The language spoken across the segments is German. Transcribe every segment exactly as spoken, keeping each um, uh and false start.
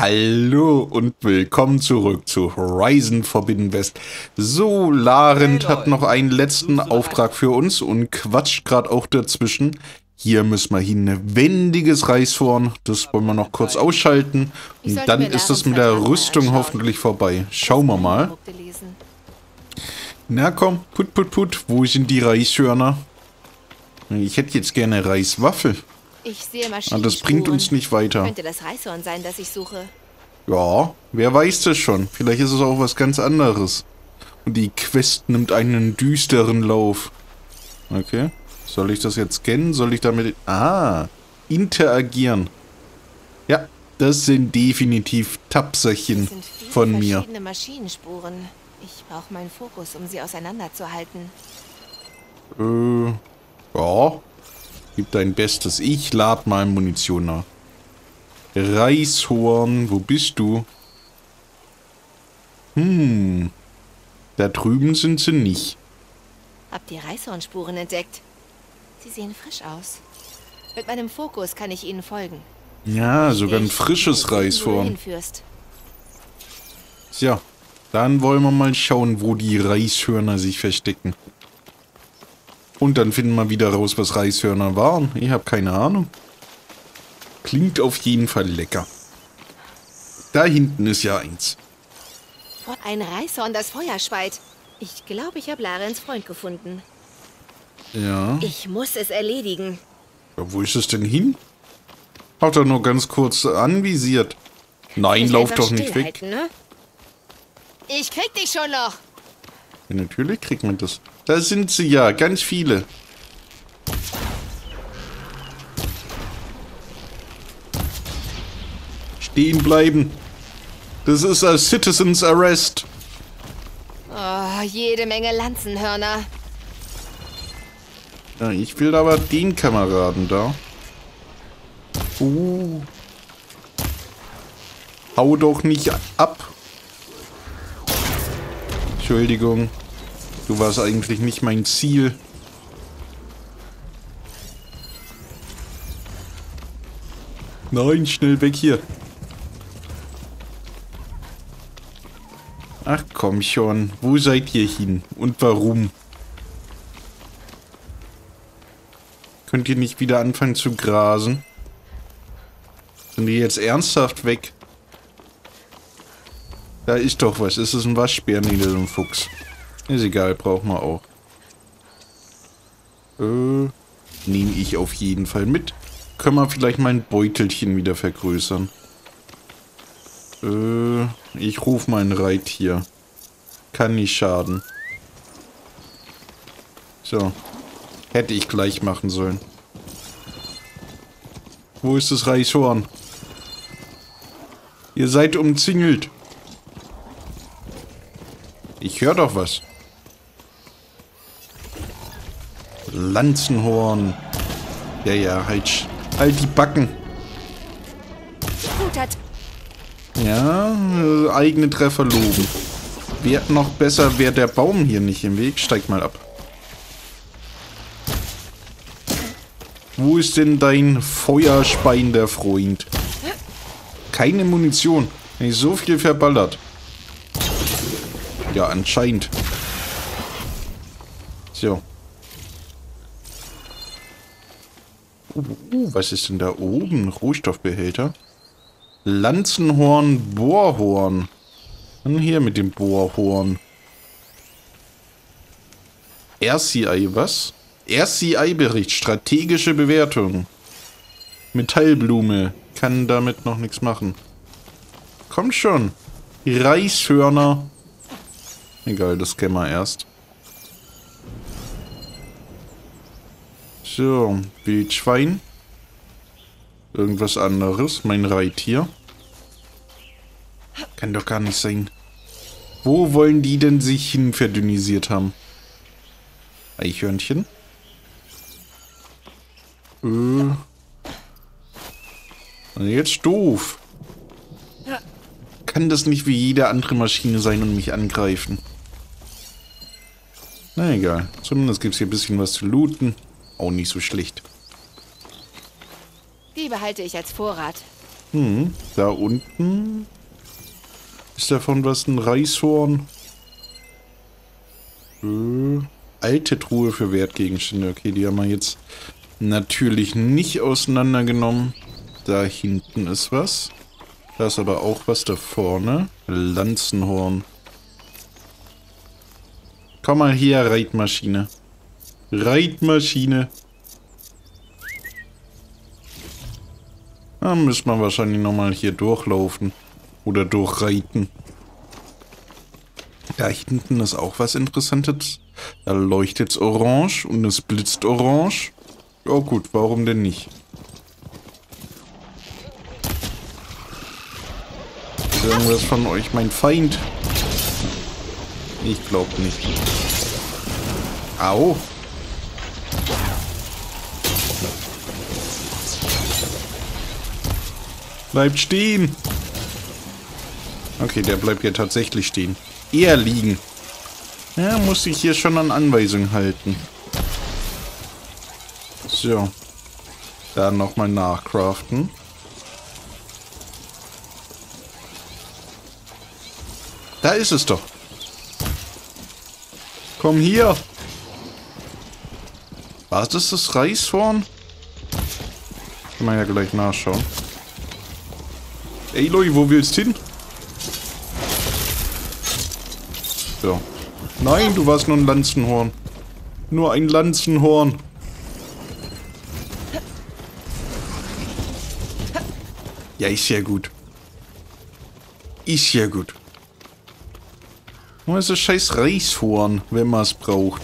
Hallo und willkommen zurück zu Horizon Forbidden West. So, Larendt hat noch einen letzten Auftrag für uns und quatscht gerade auch dazwischen. Hier müssen wir hin, ein wendiges Reishorn, das wollen wir noch kurz ausschalten. Und dann ist es mit der Rüstung hoffentlich vorbei. Schauen wir mal. Na komm, put put put, wo sind die Reishörner? Ich hätte jetzt gerne Reiswaffel. Ich sehe Ah, das bringt uns nicht weiter. Könnte das Reishorn sein, das ich suche? Ja, wer weiß das schon. Vielleicht ist es auch was ganz anderes. Und die Quest nimmt einen düsteren Lauf. Okay. Soll ich das jetzt scannen? Soll ich damit... Ah, interagieren. Ja, das sind definitiv Tapserchen von mir. Verschiedene Maschinenspuren. Ich brauche meinen Fokus, um sie auseinanderzuhalten. Äh, ja. Gib dein Bestes. Ich lad mal Munition nach. Reishorn, wo bist du? Hm. Da drüben sind sie nicht. Habt ihr Reishornspuren entdeckt? Sie sehen frisch aus. Mit meinem Fokus kann ich ihnen folgen. Ja, sogar ein frisches Reishorn. Tja, dann wollen wir mal schauen, wo die Reishörner sich verstecken. Und dann finden wir wieder raus, was Reishörner waren. Ich habe keine Ahnung. Klingt auf jeden Fall lecker. Da hinten ist ja eins. Ein Reishorn, das Feuer speit. Ich glaube, ich habe Larens Freund gefunden. Ja. Ich muss es erledigen. Ja, wo ist es denn hin? Hat er nur ganz kurz anvisiert. Nein, Nicht lauf einfach doch nicht weg. stillhalten, ne? Ich krieg dich schon noch. Ja, natürlich kriegt man das. Da sind sie ja, ganz viele. Stehen bleiben. Das ist ein Citizens Arrest. Oh, jede Menge Lanzenhörner. Ja, ich will aber den Kameraden da. Uh. Hau doch nicht ab. Entschuldigung. Du warst eigentlich nicht mein Ziel. Nein, schnell weg hier. Ach komm schon. Wo seid ihr hin? Und warum? Könnt ihr nicht wieder anfangen zu grasen? Sind die jetzt ernsthaft weg? Da ist doch was. Ist es ein Waschbär? Nee, das ist ein Fuchs. Ist egal, brauchen wir auch. Äh, nehme ich auf jeden Fall mit. Können wir vielleicht mein Beutelchen wieder vergrößern. Äh, ich rufe mein Reittier. Kann nicht schaden. So. Hätte ich gleich machen sollen. Wo ist das Reishorn? Ihr seid umzingelt. Ich höre doch was. Lanzenhorn. Ja, ja, halt, halt die Backen. Gut hat. Ja, äh, eigene Treffer loben. Wäre noch besser, wäre der Baum hier nicht im Weg. Steig mal ab. Wo ist denn dein feuerspeiender Freund? Keine Munition. Nicht so viel verballert. Ja, anscheinend. So. Uh, uh, was ist denn da oben? Rohstoffbehälter. Lanzenhorn, Bohrhorn. Und hier mit dem Bohrhorn. R C I, was? R C I-Bericht, strategische Bewertung. Metallblume. Kann damit noch nichts machen. Komm schon. Reishörner. Egal, das kennen wir erst. So, Wildschwein. Irgendwas anderes. Mein Reittier. Kann doch gar nicht sein. Wo wollen die denn sich hin verdünnisiert haben? Eichhörnchen. Äh. Und jetzt doof. Kann das nicht wie jede andere Maschine sein und mich angreifen? Na egal. Zumindest gibt es hier ein bisschen was zu looten. Auch nicht so schlecht. Die behalte ich als Vorrat. Hm, da unten ist davon was, ein Reishorn. Äh, alte Truhe für Wertgegenstände. Okay, die haben wir jetzt natürlich nicht auseinandergenommen. Da hinten ist was. Da ist aber auch was da vorne. Lanzenhorn. Komm mal her, Reitmaschine. Reitmaschine. Da müssen wir wahrscheinlich nochmal hier durchlaufen. Oder durchreiten. Da hinten ist auch was Interessantes. Da leuchtet es orange und es blitzt orange. Ja gut, warum denn nicht? Ist irgendwas von euch mein Feind? Ich glaube nicht. Au! Bleibt stehen! Okay, der bleibt ja tatsächlich stehen. Eher liegen. Ja, muss ich hier schon an Anweisungen halten. So. Dann nochmal nachcraften. Da ist es doch. Komm hier. War das das Reishorn? Kann man ja gleich nachschauen. Ey, Leute, wo willst du hin? So. Nein, du warst nur ein Lanzenhorn. Nur ein Lanzenhorn. Ja, ist ja gut. Ist ja gut. Wo ist das scheiß Reishorn, wenn man es braucht?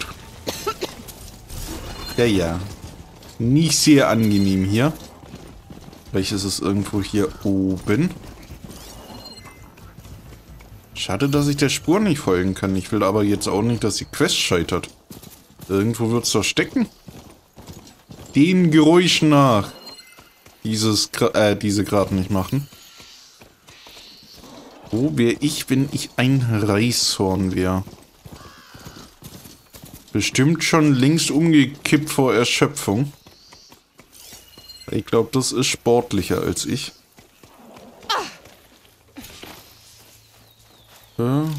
Ja, ja. Nicht sehr angenehm hier. Vielleicht ist es irgendwo hier oben. Schade, dass ich der Spur nicht folgen kann. Ich will aber jetzt auch nicht, dass die Quest scheitert. Irgendwo wird es doch stecken. Den Geräuschen nach. Dieses, äh, diese gerade nicht machen. Wo wäre ich, wenn ich ein Reishorn wäre? Bestimmt schon längst umgekippt vor Erschöpfung. Ich glaube, das ist sportlicher als ich. Ja.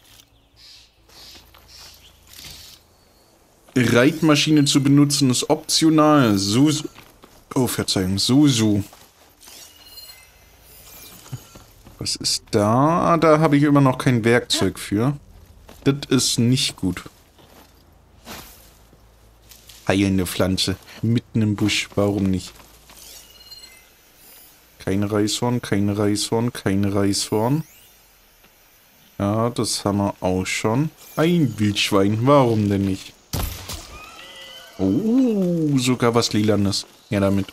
Reitmaschine zu benutzen ist optional. Susu. Oh, Verzeihung. Susu. Was ist da? Da habe ich immer noch kein Werkzeug für. Das ist nicht gut. Heilende Pflanze. Mitten im Busch. Warum nicht? Kein Reishorn, kein Reishorn, kein Reishorn. Ja, das haben wir auch schon. Ein Wildschwein. Warum denn nicht? Oh, sogar was Lilanes. Ja, damit.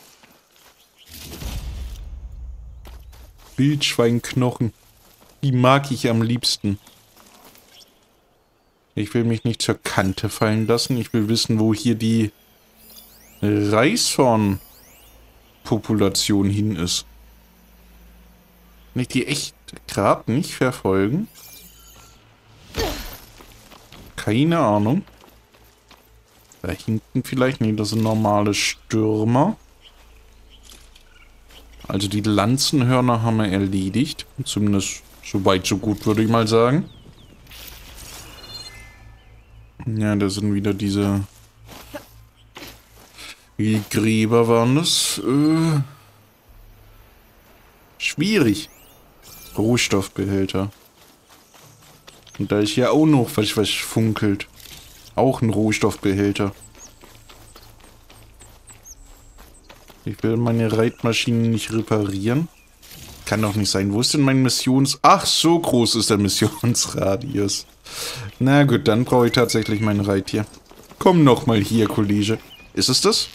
Wildschweinknochen. Die mag ich am liebsten. Ich will mich nicht zur Kante fallen lassen. Ich will wissen, wo hier die Reishorn-Population hin ist. Nicht die echt gerade nicht verfolgen? Keine Ahnung. Da hinten vielleicht? Nee, das sind normale Stürmer. Also die Lanzenhörner haben wir erledigt. Zumindest so weit, so gut, würde ich mal sagen. Ja, da sind wieder diese... Wie Gräber waren das? Äh, schwierig. Rohstoffbehälter. Und da ist ja auch noch was, was funkelt. Auch ein Rohstoffbehälter. Ich will meine Reitmaschinen nicht reparieren. Kann doch nicht sein. Wo ist denn mein Missions... Ach, so groß ist der Missionsradius. Na gut, dann brauche ich tatsächlich mein Reittier. Komm noch mal hier, Kollege. Ist es das?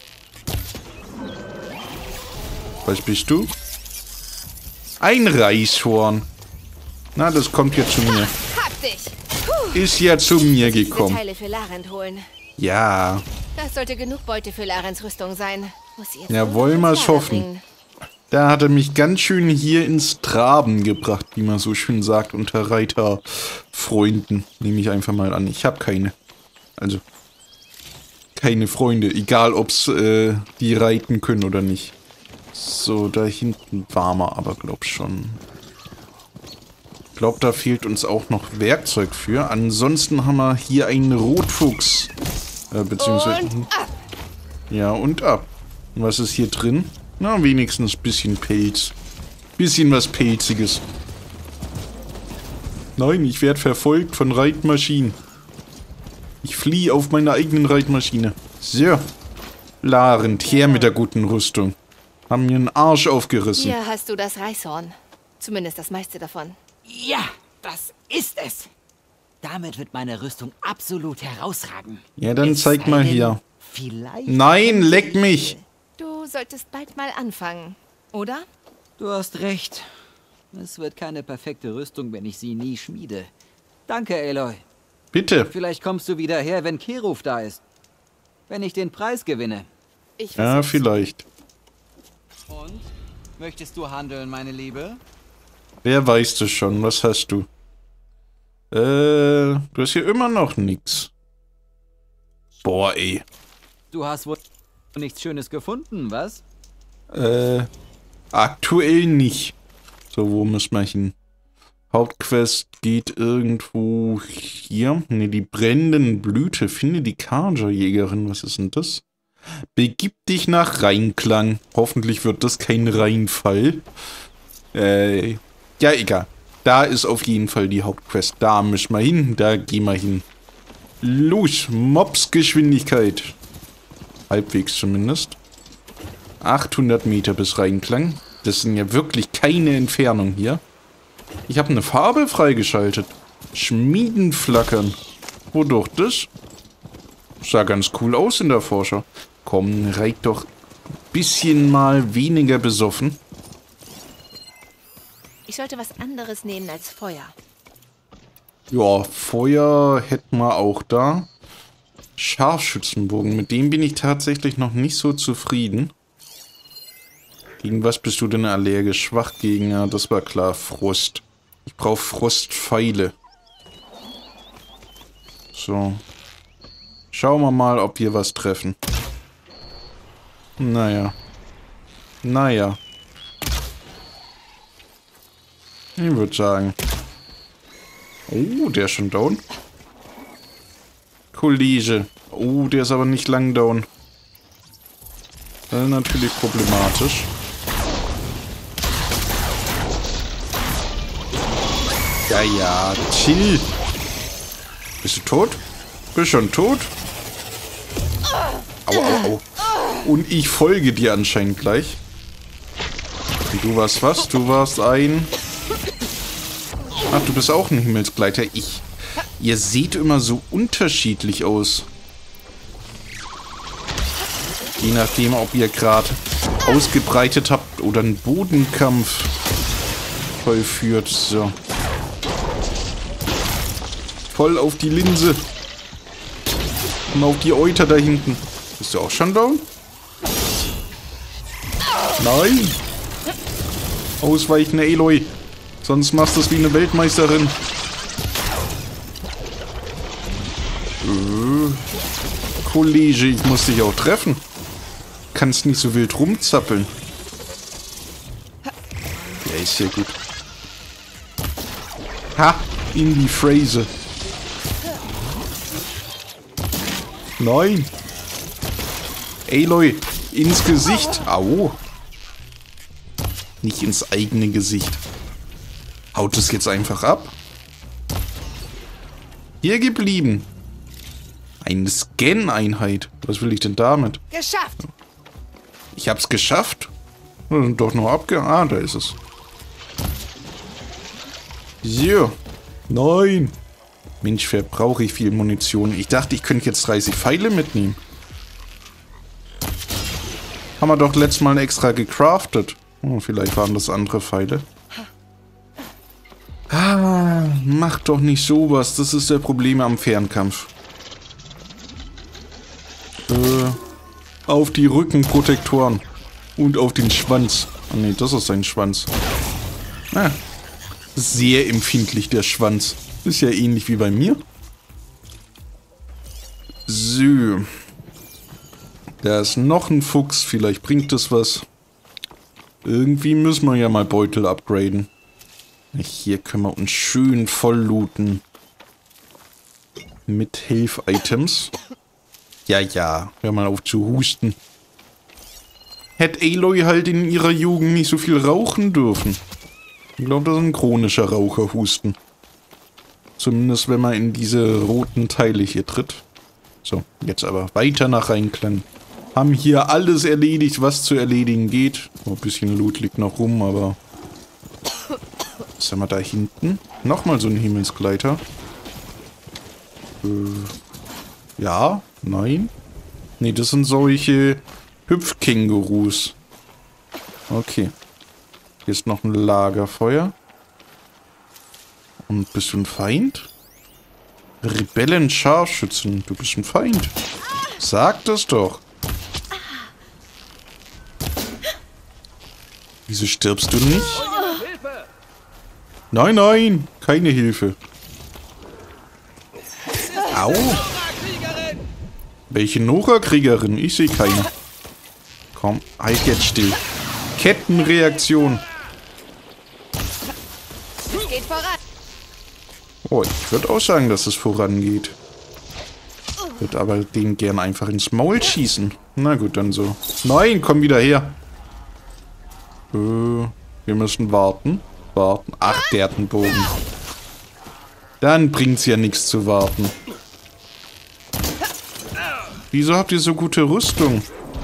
Was bist du? Ein Reishorn. Na, das kommt ja zu mir. Hab dich. Ist ja zu mir gekommen. Teile für Larend holen. Ja. Das sollte genug Beute für Larens Rüstung sein. Muss sie jetzt Ja, wollen wir es hoffen. Da hat er mich ganz schön hier ins Traben gebracht, wie man so schön sagt, unter Reiterfreunden. Nehme ich einfach mal an. Ich habe keine. Also, keine Freunde. Egal, ob es äh, die reiten können oder nicht. So, da hinten waren wir aber, glaub schon. Ich glaube, da fehlt uns auch noch Werkzeug für. Ansonsten haben wir hier einen Rotfuchs. Äh, beziehungsweise... Und ab. Ja, und ab. Und was ist hier drin? Na, wenigstens ein bisschen Pelz. Bisschen was Pelziges. Nein, ich werde verfolgt von Reitmaschinen. Ich fliehe auf meiner eigenen Reitmaschine. So. Larend, her mit der guten Rüstung. Haben mir einen Arsch aufgerissen. Hier hast du das Reishorn. Zumindest das meiste davon. Ja, das ist es. Damit wird meine Rüstung absolut herausragen. Ja, dann Es zeig sei mal denn, hier. Vielleicht. Nein, leck mich! Du solltest bald mal anfangen, oder? Du hast recht. Es wird keine perfekte Rüstung, wenn ich sie nie schmiede. Danke, Aloy. Bitte. Vielleicht kommst du wieder her, wenn Keruf da ist. Wenn ich den Preis gewinne. Ich Ja, versuch's. vielleicht. Und? Möchtest du handeln, meine Liebe? Wer weiß das schon? Was hast du? Äh, du hast hier immer noch nichts. Boah, ey. Du hast wohl nichts Schönes gefunden, was? Äh, aktuell nicht. So, wo müssen wir hin? Hauptquest geht irgendwo hier. Ne, die brennenden Blüte. Finde die Karja-Jägerin. Was ist denn das? Begib dich nach Rheinklang. Hoffentlich wird das kein Rheinfall. Äh, ja, egal. Da ist auf jeden Fall die Hauptquest. Da müssen wir hin. Da gehen wir hin. Los, Mobsgeschwindigkeit. Halbwegs zumindest. achthundert Meter bis Rheinklang. Das sind ja wirklich keine Entfernung hier. Ich habe eine Farbe freigeschaltet. Schmieden flackern. Wodurch das? Sah ganz cool aus in der Vorschau. Komm, reit doch ein bisschen mal weniger besoffen. Ich sollte was anderes nehmen als Feuer. Ja, Feuer hätten wir auch da. Scharfschützenbogen, mit dem bin ich tatsächlich noch nicht so zufrieden. Gegen was bist du denn allergisch? Schwach gegen, ja, das war klar, Frost. Ich brauche Frostpfeile. So. Schauen wir mal, ob wir was treffen. Naja. Naja. Ich würde sagen. Oh, der ist schon down. Kollege. Oh, der ist aber nicht lang down. Das ist natürlich problematisch. Ja, ja, chill. Bist du tot? Bist schon tot? Au, au, au. Und ich folge dir anscheinend gleich. Und du warst was? Du warst ein... Ach, du bist auch ein Himmelsgleiter. Ich... Ihr seht immer so unterschiedlich aus. Je nachdem, ob ihr gerade ausgebreitet habt oder einen Bodenkampf vollführt. So. Voll auf die Linse. Und auf die Euter da hinten. Bist du auch schon down? Nein! Ausweichen, Aloy. Sonst machst du es wie eine Weltmeisterin. Äh, Kollege, ich muss dich auch treffen. Kannst nicht so wild rumzappeln. Ja, ist ja gut. Ha! In die Phrase. Nein! Aloy, ins Gesicht. Au. Nicht ins eigene Gesicht. Haut es jetzt einfach ab? Hier geblieben. Eine Scan-Einheit. Was will ich denn damit? Geschafft! Ich hab's geschafft. Doch noch abge... Ah, da ist es. So. Nein. Mensch, verbrauche ich viel Munition. Ich dachte, ich könnte jetzt dreißig Pfeile mitnehmen. Haben wir doch letztes Mal extra gecraftet. Oh, vielleicht waren das andere Pfeile. Ah, mach doch nicht sowas. Das ist der Problem am Fernkampf. Äh, auf die Rückenprotektoren. Und auf den Schwanz. Ah ne, das ist sein Schwanz. Ah, sehr empfindlich, der Schwanz. Ist ja ähnlich wie bei mir. So. Da ist noch ein Fuchs. Vielleicht bringt das was. Irgendwie müssen wir ja mal Beutel upgraden. Hier können wir uns schön voll looten. Mit Health-Items. Ja, ja. Hör mal auf zu husten. Hätte Aloy halt in ihrer Jugend nicht so viel rauchen dürfen. Ich glaube, das ist ein chronischer Raucherhusten. Zumindest, wenn man in diese roten Teile hier tritt. So, jetzt aber weiter nach Reinklang. Haben hier alles erledigt, was zu erledigen geht. Oh, ein bisschen Loot liegt noch rum, aber... Was haben wir da hinten? Nochmal so ein Himmelsgleiter. Äh, ja, nein. Nee, das sind solche Hüpfkängurus. Okay. Hier ist noch ein Lagerfeuer. Und bist du ein Feind? Rebellen-Scharfschützen, du bist ein Feind. Sag das doch. Wieso stirbst du nicht? Nein, nein, keine Hilfe. Au. Welche Nora-Kriegerin? Ich sehe keine. Komm, halt jetzt still. Kettenreaktion. Es geht voran. Oh, ich würde auch sagen, dass es vorangeht. Ich würde aber den gern einfach ins Maul schießen. Na gut, dann so. Nein, komm wieder her. Äh, wir müssen warten. Warten. Ach, der hat einen Bogen. Dann bringt's ja nichts zu warten. Wieso habt ihr so gute Rüstung?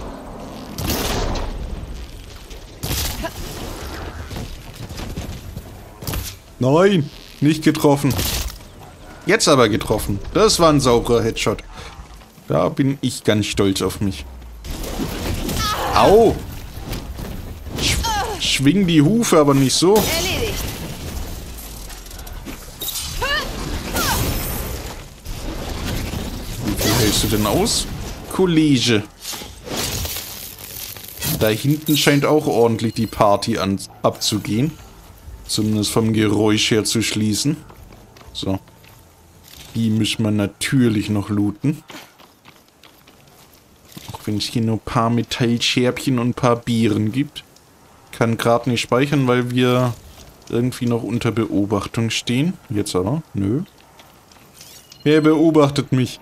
Nein, nicht getroffen. Jetzt aber getroffen. Das war ein sauberer Headshot. Da bin ich ganz stolz auf mich. Au! Sch schwing die Hufe, aber nicht so. Erledigt. Wie viel hältst du denn aus, Kollege? Da hinten scheint auch ordentlich die Party an abzugehen. Zumindest vom Geräusch her zu schließen. So. Die müssen wir natürlich noch looten. Auch wenn es hier nur ein paar Metallscherbchen und ein paar Bieren gibt. Kann gerade nicht speichern, weil wir irgendwie noch unter Beobachtung stehen. Jetzt aber. Nö. Wer beobachtet mich?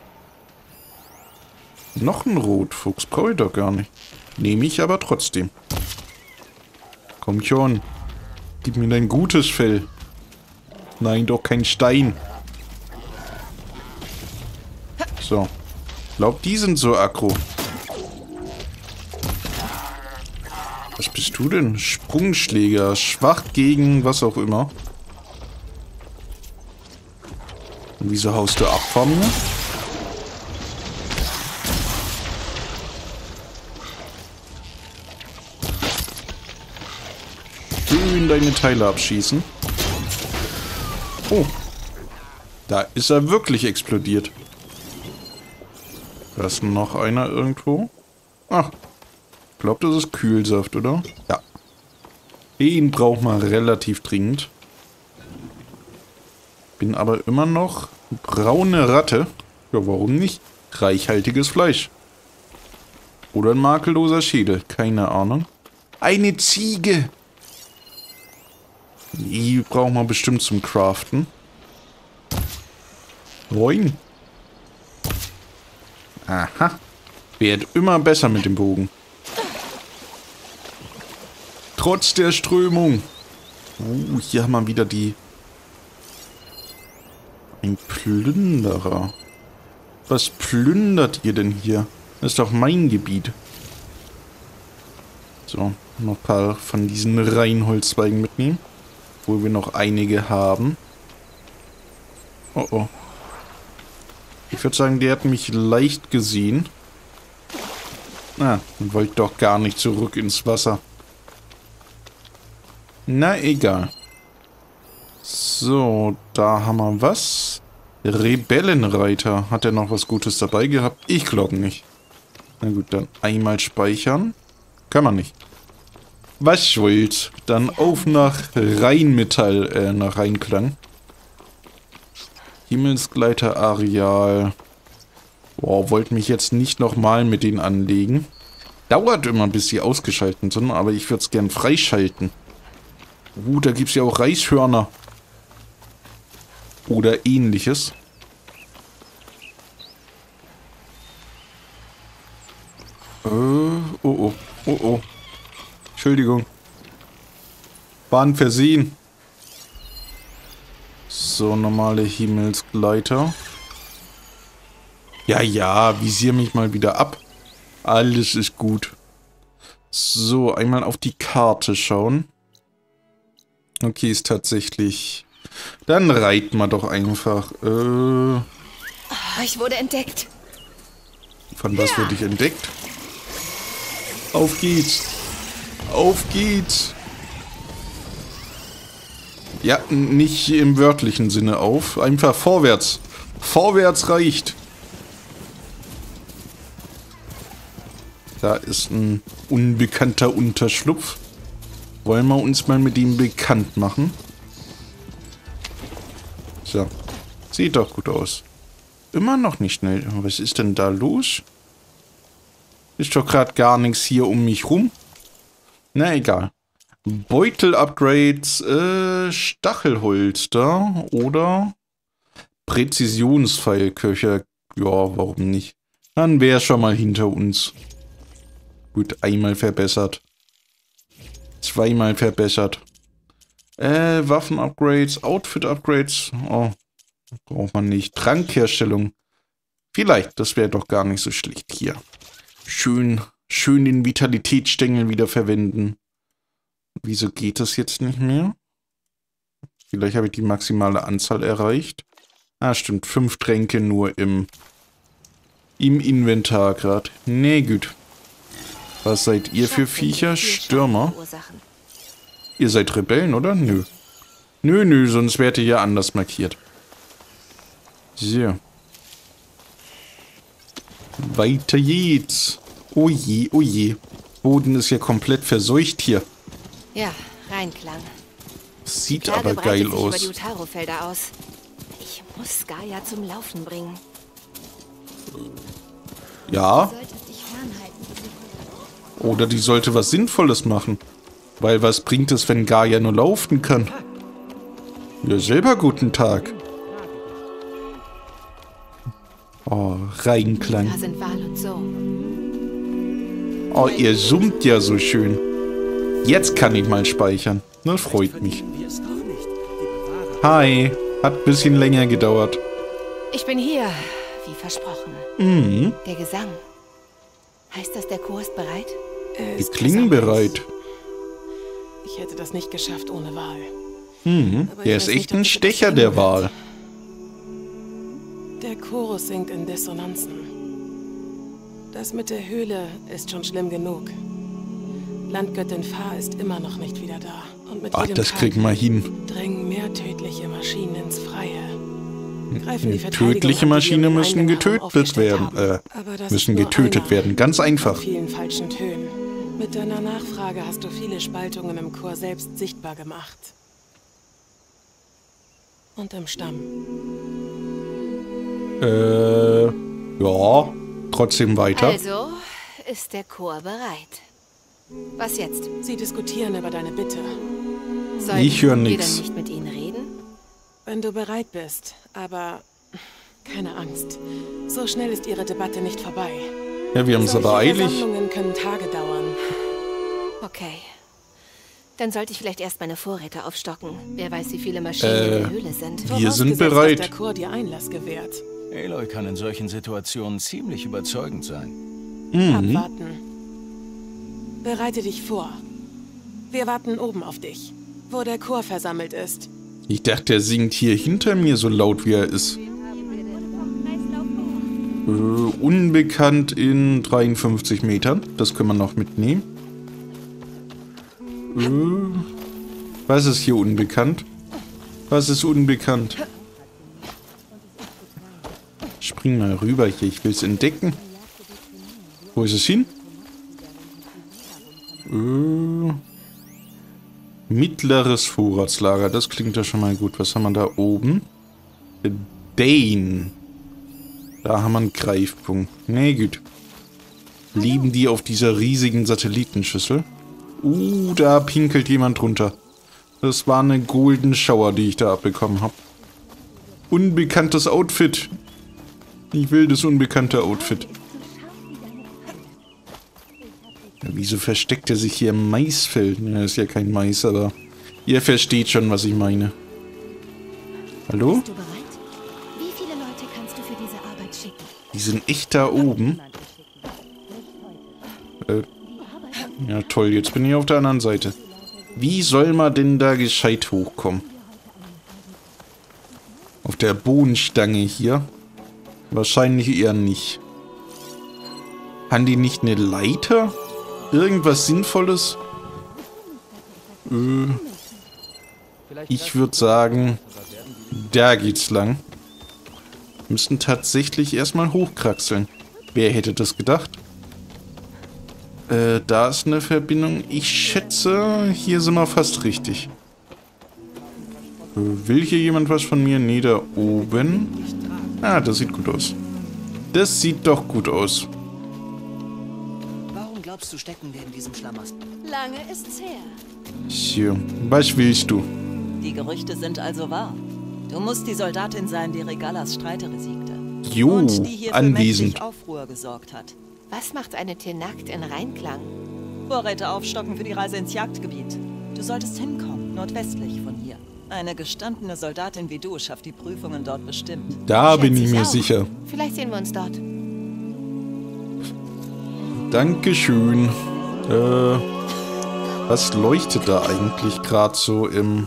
Noch ein Rotfuchs. Brauche ich doch gar nicht. Nehme ich aber trotzdem. Komm schon. Gib mir dein gutes Fell. Nein, doch kein Stein. So. Glaub, die sind so aggro. Was bist du denn? Sprungschläger. Schwach gegen was auch immer. Und wieso haust du ab von mir? Schön deine Teile abschießen. Oh. Da ist er wirklich explodiert. Da ist noch einer irgendwo. Ach. Ich glaube, das ist Kühlsaft, oder? Ja. Den braucht man relativ dringend. Bin aber immer noch braune Ratte. Ja, warum nicht? Reichhaltiges Fleisch. Oder ein makelloser Schädel. Keine Ahnung. Eine Ziege. Die brauchen wir bestimmt zum Craften. Moin. Aha. Wird immer besser mit dem Bogen. Trotz der Strömung. Uh, hier haben wir wieder die... Ein Plünderer. Was plündert ihr denn hier? Das ist doch mein Gebiet. So, noch ein paar von diesen Reinholzzweigen mitnehmen. Wo wir noch einige haben. Oh oh. Ich würde sagen, der hat mich leicht gesehen. Ah, wollte doch gar nicht zurück ins Wasser. Na, egal. So, da haben wir was. Rebellenreiter. Hat er noch was Gutes dabei gehabt? Ich glaube nicht. Na gut, dann einmal speichern. Kann man nicht. Was soll's? Dann auf nach Rheinmetall, äh, nach Reinklang. Himmelsgleiter Areal. Boah, wollte mich jetzt nicht nochmal mit denen anlegen. Dauert immer, bis sie ausgeschaltet sind, aber ich würde es gern freischalten. Uh, da gibt es ja auch Reishörner. Oder ähnliches. Äh, oh oh, oh oh. Entschuldigung. Bahn versehen. So, normale Himmelsgleiter. Ja, ja, visier mich mal wieder ab. Alles ist gut. So, einmal auf die Karte schauen. Okay, ist tatsächlich... Dann reiten wir doch einfach. Äh, Oh, ich wurde entdeckt. von was wurde ich entdeckt? Auf geht's. Auf geht's. Ja, nicht im wörtlichen Sinne auf. Einfach vorwärts. Vorwärts reicht. Da ist ein unbekannter Unterschlupf. Wollen wir uns mal mit ihm bekannt machen? So. Sieht doch gut aus. Immer noch nicht schnell. Was ist denn da los? Ist doch gerade gar nichts hier um mich rum. Na egal. Beutel-Upgrades, äh, Stachelholster oder Präzisionspfeilköcher. Ja, warum nicht? Dann wäre schon mal hinter uns. Gut, einmal verbessert. Zweimal verbessert. Äh, Waffen-Upgrades, Outfit-Upgrades. Oh, braucht man nicht. Trankherstellung. Vielleicht, das wäre doch gar nicht so schlecht hier. Schön, schön den Vitalitätsstängel wieder verwenden. Wieso geht das jetzt nicht mehr? Vielleicht habe ich die maximale Anzahl erreicht. Ah, stimmt. Fünf Tränke nur im, im Inventar gerade. Nee, gut. Was seid ihr für Viecher? Stürmer? Ihr seid Rebellen, oder? Nö. Nö, nö, sonst wärt ihr ja anders markiert. So. Weiter geht's. Oh je, oh je. Boden ist ja komplett verseucht hier. Ja, Reinklang. Sieht aber geil aus. Über die Utaro-Felder aus. Ich muss Gaia zum Laufen bringen. Ja. Oder die sollte was Sinnvolles machen. Weil was bringt es, wenn Gaia nur laufen kann? Ja, selber guten Tag. Oh, Reinklang. Da sind Wal und so. Oh, ihr summt ja so schön. Jetzt kann ich mal speichern. Das freut mich. Hi. Hat ein bisschen länger gedauert. Ich bin hier, wie versprochen. Mhm. Der Gesang. Heißt das, der Chor ist bereit? Er Die ist klingen bereit. Ich hätte das nicht geschafft ohne Wahl. Mhm. Aber Der ich ist weiß echt nicht, ob ein du Stecher, das der sehen Wal. Der Chorus singt in Dissonanzen. Das mit der Höhle ist schon schlimm genug. Landgöttin Fa ist immer noch nicht wieder da. Und mit Ach, jedem das Tag kriegen wir hin. drängen mehr tödliche Maschinen ins Freie. Greifen die Tödliche Maschinen müssen getötet werden. Äh, müssen getötet werden. Ganz einfach. Vielen falschen Tönen. Mit deiner Nachfrage hast du viele Spaltungen im Chor selbst sichtbar gemacht. Und im Stamm. Äh, ja. Trotzdem weiter. Also ist der Chor bereit. Was jetzt? Sie diskutieren über deine Bitte. Sollten Ich höre wir nix. dann nicht mit ihnen reden? Wenn du bereit bist, aber keine Angst. So schnell ist ihre Debatte nicht vorbei. Ja, wir haben es Solche aber eilig. Versammlungen können Tage dauern. Okay. Dann sollte ich vielleicht erst meine Vorräte aufstocken. Wer weiß, wie viele Maschinen Äh, in der Höhle sind. Wir sind Vorausgesetzt, bereit. dass der Chor dir Einlass gewährt. Aloy kann in solchen Situationen ziemlich überzeugend sein. Mhm. Abwarten. Bereite dich vor. Wir warten oben auf dich, wo der Chor versammelt ist. Ich dachte, er singt hier hinter mir so laut, wie er ist. Äh, unbekannt in dreiundfünfzig Metern. Das können wir noch mitnehmen. Äh, was ist hier unbekannt? Was ist unbekannt? Spring mal rüber hier. Ich will es entdecken. Wo ist es hin? Äh, mittleres Vorratslager. Das klingt ja schon mal gut. Was haben wir da oben? Dane. Da haben wir einen Greifpunkt. Nee, gut. Leben die auf dieser riesigen Satellitenschüssel? Uh, da pinkelt jemand drunter. Das war eine Golden Shower, die ich da abbekommen habe. Unbekanntes Outfit. Ich will das unbekannte Outfit. Ja, wieso versteckt er sich hier im Maisfeld? Ja, ist ja kein Mais, aber ihr versteht schon, was ich meine. Hallo? Bist du bereit? Wie viele Leute kannst du für diese Arbeit schicken? Die sind echt da oben. Äh, ja toll, jetzt bin ich auf der anderen Seite. Wie soll man denn da gescheit hochkommen? Auf der Bohnenstange hier? Wahrscheinlich eher nicht. Haben die nicht eine Leiter? Irgendwas Sinnvolles? Äh, ich würde sagen, da geht's lang. Wir müssen tatsächlich erstmal hochkraxeln. Wer hätte das gedacht? Äh, da ist eine Verbindung. Ich schätze, hier sind wir fast richtig. Äh, will hier jemand was von mir? Nee, da oben. Ah, das sieht gut aus. Das sieht doch gut aus. Warum glaubst du, stecken wir in diesem Schlamassel? Lange ist's her. So, was willst du? Die Gerüchte sind also wahr. Du musst die Soldatin sein, die Regalas Streiterin siegte. Jo, Und die hier für anwesend. mächtig Aufruhr gesorgt hat. Was macht eine Tenakt in Reinklang? Vorräte aufstocken für die Reise ins Jagdgebiet. Du solltest hinkommen, nordwestlich von hier. Eine gestandene Soldatin wie du schafft die Prüfungen dort bestimmt. Da bin ich Schätze mir auch. sicher. Vielleicht sehen wir uns dort. Dankeschön. Äh, was leuchtet da eigentlich gerade so im...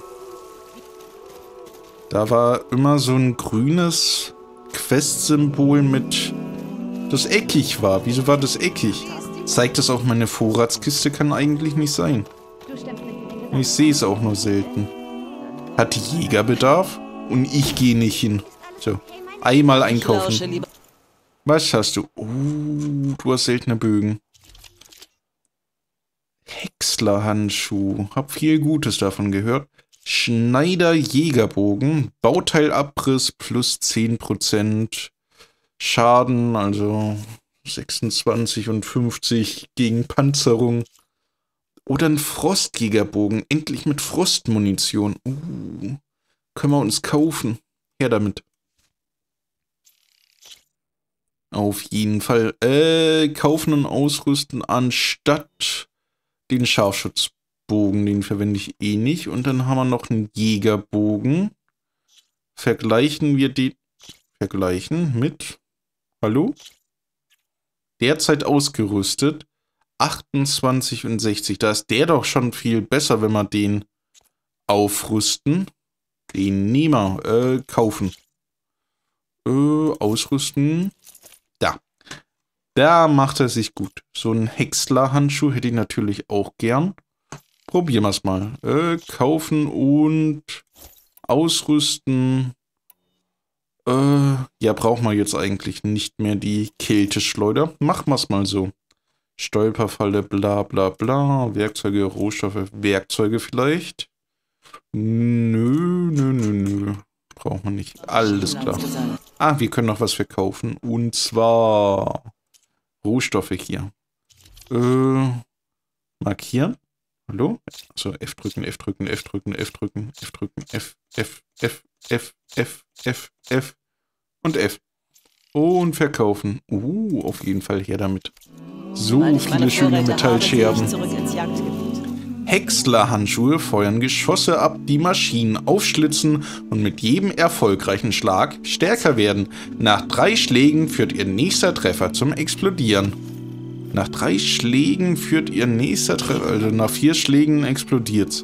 Da war immer so ein grünes Quest-Symbol mit... das eckig war. Wieso war das eckig? Zeigt das auch meine Vorratskiste? Kann eigentlich nicht sein. Ich sehe es auch nur selten. Hat die Jägerbedarf? Und ich gehe nicht hin. So, einmal einkaufen. Was hast du? Oh, du hast seltene Bögen. Häckslerhandschuh. Hab viel Gutes davon gehört. Schneider Jägerbogen. Bauteilabriss plus zehn Prozent. Schaden, also sechsundzwanzig und fünfzig gegen Panzerung. Oder ein Frostjägerbogen. Endlich mit Frostmunition. Uh, können wir uns kaufen. Her damit. Auf jeden Fall. Äh, kaufen und ausrüsten anstatt den Scharfschutzbogen. Den verwende ich eh nicht. Und dann haben wir noch einen Jägerbogen. Vergleichen wir den... Vergleichen mit... Hallo? Derzeit ausgerüstet. achtundzwanzig und sechzig. Da ist der doch schon viel besser, wenn wir den aufrüsten. Den nehmen wir. Äh, kaufen. Äh, ausrüsten. Da. Da macht er sich gut. So ein Häckslerhandschuh hätte ich natürlich auch gern. Probieren wir es mal. Äh, kaufen und ausrüsten. Äh, ja, brauchen wir jetzt eigentlich nicht mehr die Kälteschleuder. Machen wir es mal so. Stolperfalle, bla bla bla. Werkzeuge, Rohstoffe, Werkzeuge vielleicht. Nö, nö, nö, nö. Brauchen wir nicht. Alles klar. Ah, wir können noch was verkaufen. Und zwar Rohstoffe hier. Äh, markieren. Hallo? So, F drücken, F drücken, F drücken, F drücken, F drücken, F, F, F, F, F, F, F und F. Und verkaufen. Uh, auf jeden Fall her damit. So viele schöne Metallscherben. Häckslerhandschuhe feuern Geschosse ab, die Maschinen aufschlitzen und mit jedem erfolgreichen Schlag stärker werden. Nach drei Schlägen führt ihr nächster Treffer zum Explodieren. Nach drei Schlägen führt ihr nächster Treffer, also nach vier Schlägen explodiert's.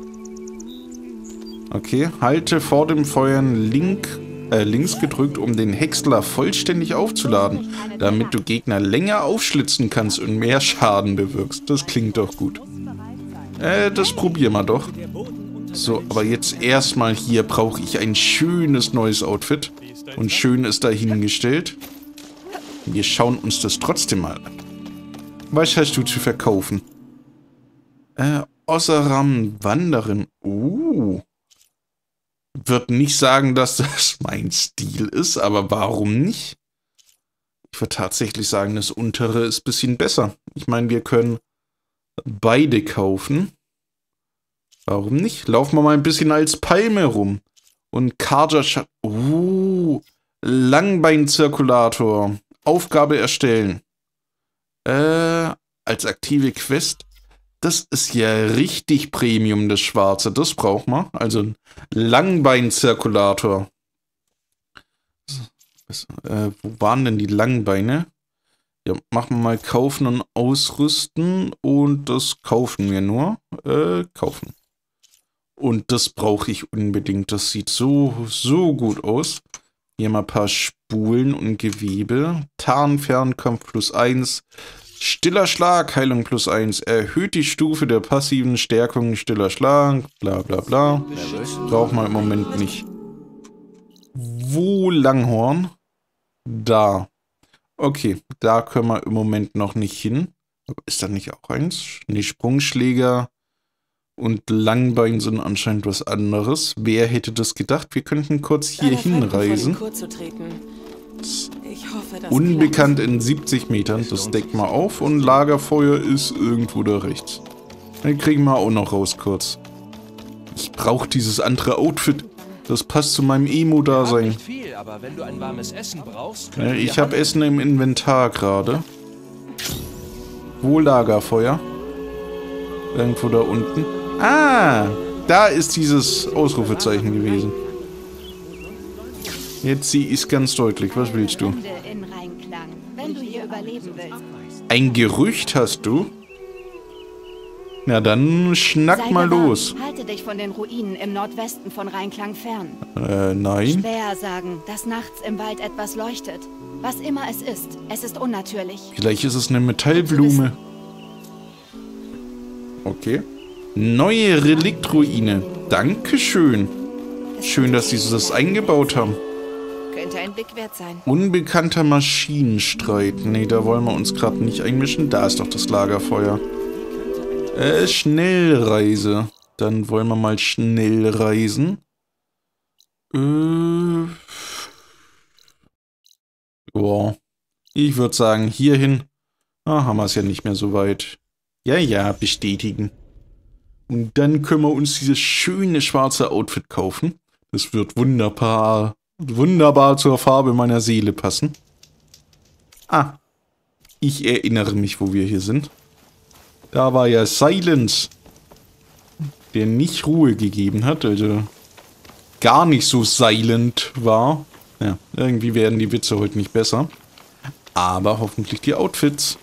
Okay, halte vor dem Feuern link, äh, links gedrückt, um den Häcksler vollständig aufzuladen, damit du Gegner länger aufschlitzen kannst und mehr Schaden bewirkst. Das klingt doch gut. Äh, das probieren wir doch. So, aber jetzt erstmal hier brauche ich ein schönes neues Outfit. Und schön ist dahingestellt. Wir schauen uns das trotzdem mal an. Was hast du zu verkaufen? Äh, Osseram Wanderin. Uh. Wird nicht sagen, dass das mein Stil ist, aber warum nicht? Ich würde tatsächlich sagen, das untere ist ein bisschen besser. Ich meine, wir können beide kaufen. Warum nicht? Laufen wir mal ein bisschen als Palme rum. Und Carja... Uh, Langbein-Zirkulator. Aufgabe erstellen. Äh, als aktive Quest. Das ist ja richtig Premium, das Schwarze. Das braucht man. Also ein Langbein-Zirkulator. Äh, wo waren denn die Langbeine? Ja, machen wir mal kaufen und ausrüsten. Und das kaufen wir nur. Äh, kaufen. Und das brauche ich unbedingt. Das sieht so, so gut aus. Hier mal ein paar Spulen und Gewebe. Tarnfernkampf plus eins. Stiller Schlag, Heilung plus eins. Erhöht die Stufe der passiven Stärkung. Stiller Schlag, bla bla bla. Braucht man im Moment nicht. Wo Langhorn? Da. Okay, da können wir im Moment noch nicht hin. Ist da nicht auch eins? Nee, Sprungschläger und Langbein sind anscheinend was anderes. Wer hätte das gedacht? Wir könnten kurz hier hinreisen. Ich hoffe, das Unbekannt in siebzig Metern. Das deckt mal auf und Lagerfeuer ist irgendwo da rechts. Dann kriegen wir auch noch raus kurz. Ich brauche dieses andere Outfit. Das passt zu meinem Emo-Dasein. Ja, ich habe Essen im Inventar gerade. Wo Lagerfeuer? Irgendwo da unten. Ah, da ist dieses Ausrufezeichen gewesen. Jetzt sie ist ganz deutlich. Was willst du? Ein Gerücht hast du? Na dann schnack Sei mal gewarnt. los. Halte dich von den Ruinen im Nordwesten von Rheinklang fern. Äh, nein. Schwer sagen, dass nachts im Wald etwas leuchtet. Was immer es ist, es ist unnatürlich. Vielleicht ist es eine Metallblume. Okay. Neue Reliktruine. Dankeschön. Schön, dass sie das eingebaut haben. Könnte ein Blick wert sein. Unbekannter Maschinenstreit. Nee, da wollen wir uns gerade nicht einmischen. Da ist doch das Lagerfeuer. Äh, Schnellreise. Dann wollen wir mal schnell reisen. Äh. Boah. Ich würde sagen, hierhin. Ah, haben wir es ja nicht mehr so weit. Ja, ja, bestätigen. Und dann können wir uns dieses schöne schwarze Outfit kaufen. Das wird wunderbar, wunderbar zur Farbe meiner Seele passen. Ah. Ich erinnere mich, wo wir hier sind. Da war ja Silence, der nicht Ruhe gegeben hat, also gar nicht so silent war. Ja, irgendwie werden die Witze heute nicht besser. Aber hoffentlich die Outfits.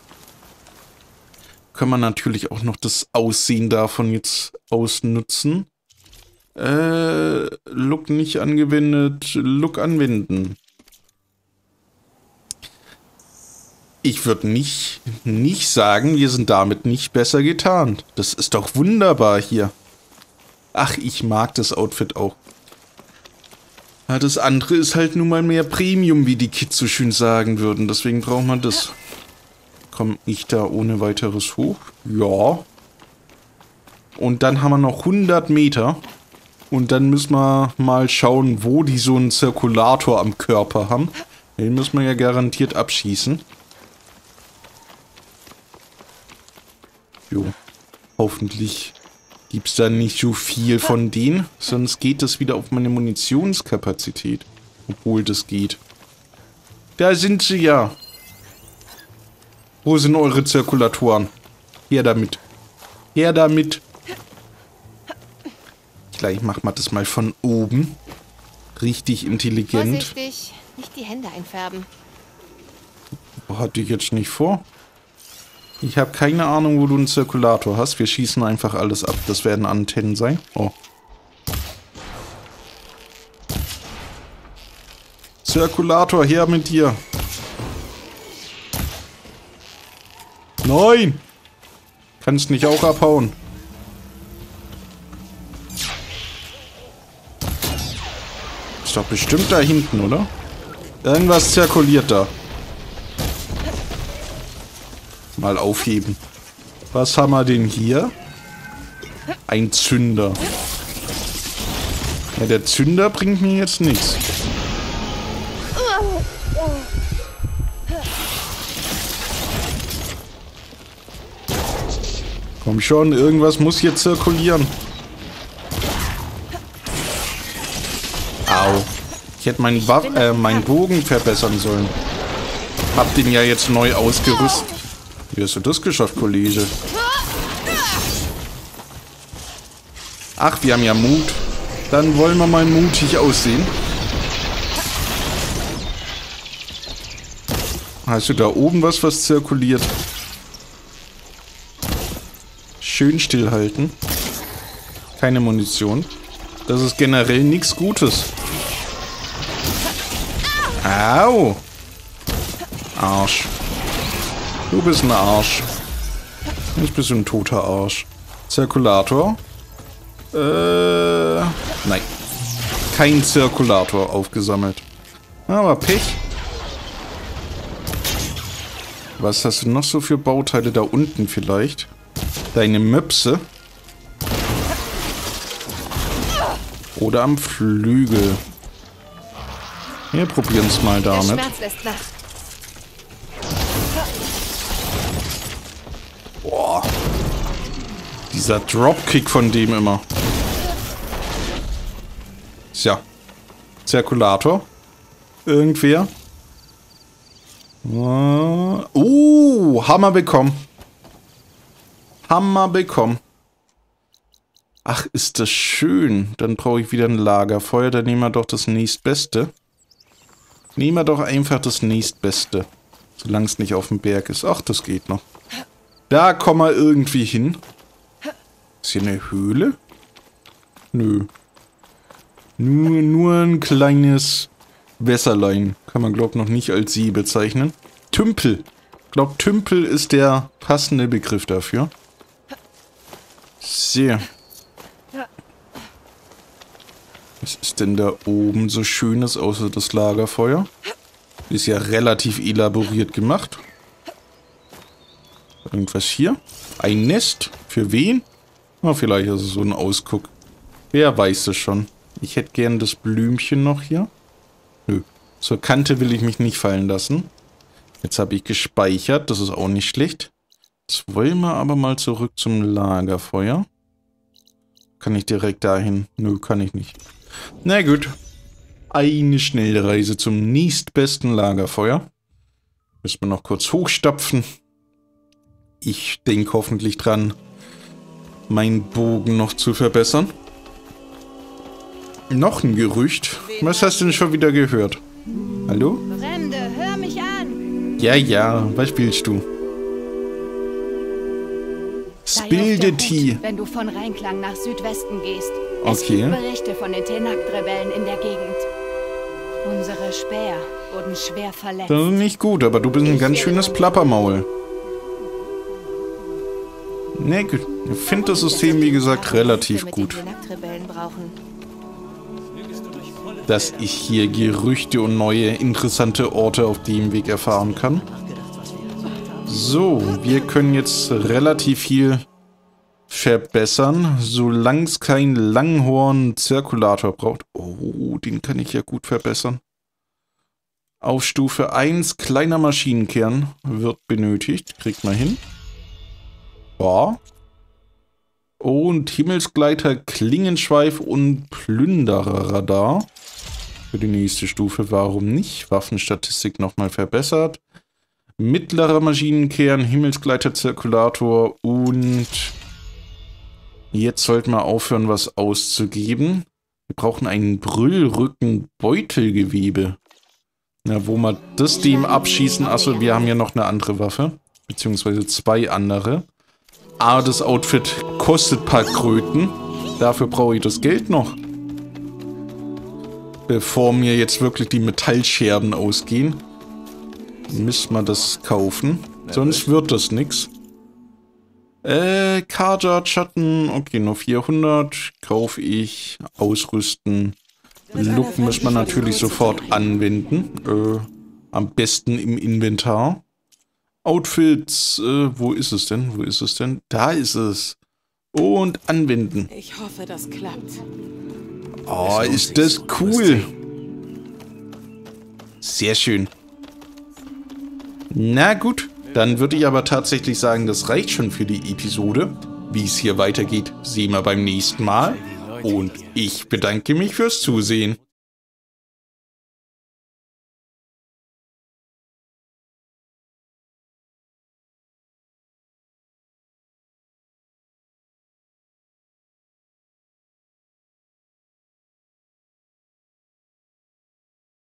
Können wir natürlich auch noch das Aussehen davon jetzt ausnutzen. Äh, Look nicht angewendet, Look anwenden. Ich würde nicht, nicht sagen, wir sind damit nicht besser getarnt. Das ist doch wunderbar hier. Ach, ich mag das Outfit auch. Ja, das andere ist halt nun mal mehr Premium, wie die Kids so schön sagen würden. Deswegen braucht man das. Komme ich da ohne weiteres hoch? Ja. Und dann haben wir noch hundert Meter. Und dann müssen wir mal schauen, wo die so einen Zirkulator am Körper haben. Den müssen wir ja garantiert abschießen. Jo. Hoffentlich gibt es da nicht so viel von denen. Sonst geht das wieder auf meine Munitionskapazität. Obwohl das geht. Da sind sie ja. Wo sind eure Zirkulatoren? Her damit. Her damit. Gleich machen wir das mal von oben. Richtig intelligent. Vorsichtig, nicht die Hände einfärben. Hatte ich jetzt nicht vor. Ich habe keine Ahnung, wo du einen Zirkulator hast. Wir schießen einfach alles ab. Das werden Antennen sein. Oh. Zirkulator, her mit dir. Nein! Kannst nicht auch abhauen. Ist doch bestimmt da hinten, oder? Irgendwas zirkuliert da. Mal aufheben. Was haben wir denn hier? Ein Zünder. Ja, der Zünder bringt mir jetzt nichts. Komm schon, irgendwas muss hier zirkulieren. Au. Ich hätte meinen, Waff äh, meinen Bogen verbessern sollen. Hab den ja jetzt neu ausgerüstet. Wie hast du das geschafft, Kollege? Ach, wir haben ja Mut. Dann wollen wir mal mutig aussehen. Hast du da oben was, was zirkuliert? Schön stillhalten. Keine Munition. Das ist generell nichts Gutes. Au! Arsch. Du bist ein Arsch. Jetzt bist du ein toter Arsch. Zirkulator. Äh, nein. Kein Zirkulator aufgesammelt. Aber Pech. Was hast du noch so für Bauteile da unten vielleicht? Deine Möpse. Oder am Flügel. Wir probieren es mal damit. Der Schmerz lässt nach. Boah. Dieser Dropkick von dem immer. Tja. Zirkulator. Irgendwer. Oh, Hammer bekommen. Hammer bekommen. Ach, ist das schön. Dann brauche ich wieder ein Lagerfeuer. Dann nehmen wir doch das nächstbeste. Nehmen wir doch einfach das nächstbeste. Solange es nicht auf dem Berg ist. Ach, das geht noch. Da kommen wir irgendwie hin. Ist hier eine Höhle? Nö. Nur, nur ein kleines Wässerlein. Kann man, glaube ich, noch nicht als See bezeichnen. Tümpel. Ich glaube, Tümpel ist der passende Begriff dafür. Sehr. Was ist denn da oben so Schönes außer das Lagerfeuer? Ist ja relativ elaboriert gemacht. Irgendwas hier? Ein Nest? Für wen? Na, vielleicht ist es so ein Ausguck. Wer weiß es schon. Ich hätte gern das Blümchen noch hier. Nö. Zur Kante will ich mich nicht fallen lassen. Jetzt habe ich gespeichert. Das ist auch nicht schlecht. Jetzt wollen wir aber mal zurück zum Lagerfeuer. Kann ich direkt dahin? Nö, kann ich nicht. Na gut. Eine Schnellreise zum nächstbesten Lagerfeuer. Müssen wir noch kurz hochstapfen. Ich denke hoffentlich dran, meinen Bogen noch zu verbessern. Noch ein Gerücht. Was hast du denn schon wieder gehört? Hallo? Fremde, hör mich an! Ja, ja. Was spielst du? Sei auf Spill der de Tee. Hut, wenn du von Rheinklang nach Südwesten gehst. Es Okay. gibt Berichte von den Tenakt-Rebellen in der Gegend. Unsere Späher wurden schwer verletzt. Das ist nicht gut, aber du bist ein ganz schönes Plappermaul. Ne, gut. Ich finde das System, wie gesagt, relativ gut. Dass ich hier Gerüchte und neue interessante Orte auf dem Weg erfahren kann. So, wir können jetzt relativ viel verbessern, solange es kein Langhorn-Zirkulator braucht. Oh, den kann ich ja gut verbessern. Auf Stufe eins, kleiner Maschinenkern wird benötigt. Kriegt man hin. Ja. Und Himmelsgleiter, Klingenschweif und Plündererradar. Für die nächste Stufe, warum nicht? Waffenstatistik nochmal verbessert. Mittlerer Maschinenkern, Himmelsgleiter, Zirkulator und jetzt sollten wir aufhören, was auszugeben. Wir brauchen einen Brüllrücken-Beutelgewebe. Na, wo wir das dem abschießen. Achso, wir haben ja noch eine andere Waffe. Beziehungsweise zwei andere. Aber das Outfit kostet ein paar Kröten. Dafür brauche ich das Geld noch. Bevor mir jetzt wirklich die Metallscherben ausgehen, müssen wir das kaufen. Sonst wird das nix. Äh, Carja, Schatten. Okay, nur vierhundert. Kaufe ich. Ausrüsten. Look muss man natürlich sofort anwenden. Äh, am besten im Inventar. Outfits. Äh, wo ist es denn? Wo ist es denn? Da ist es. Und anwenden. Ich hoffe, das klappt. Oh, ist das cool. Sehr schön. Na gut, dann würde ich aber tatsächlich sagen, das reicht schon für die Episode. Wie es hier weitergeht, sehen wir beim nächsten Mal. Und ich bedanke mich fürs Zusehen.